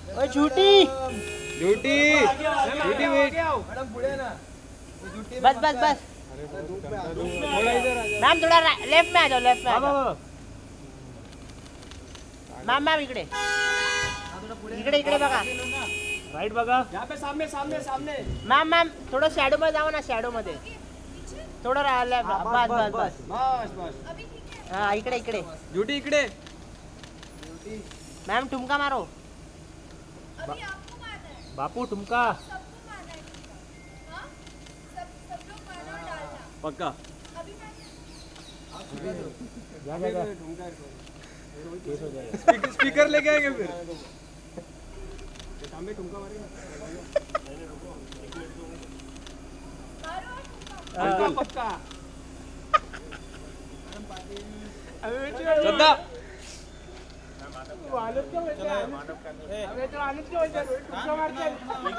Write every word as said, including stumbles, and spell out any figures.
ओए झूठी झूठी झूठी वेट मैडम पुढे ना बस बस बस थोड़ा इधर आ जा मैम थोड़ा लेफ्ट में आ जाओ लेफ्ट में आ जाओ मैम मैम इकडे इकडे इकडे बघा राईट बघा यहाँ पे सामने सामने सामने मॅम मॅम थोडं शॅडो मध्ये जावा ना शॅडो मध्ये थोडं राहिलं बस बस बस बस बस हा इकडे इकडे झूठी इकडे मॅम ठुमका मारो अभी आपको मारना है, बापू ठुमका सबको मारना है तुमको। हाँ? सब सब लोग मारना और डालना। पक्का अभी मैं जा जा जा स्पीकर स्पीकर लेके आएंगे फिर सामने ठुमका मारेगा मारो और तुमको। पक्का पक्का श्रद्धा आलोच क्या बोलते हैं? अबे तो आलोच क्या बोलते हैं? रोहित ठुमका मारते हैं।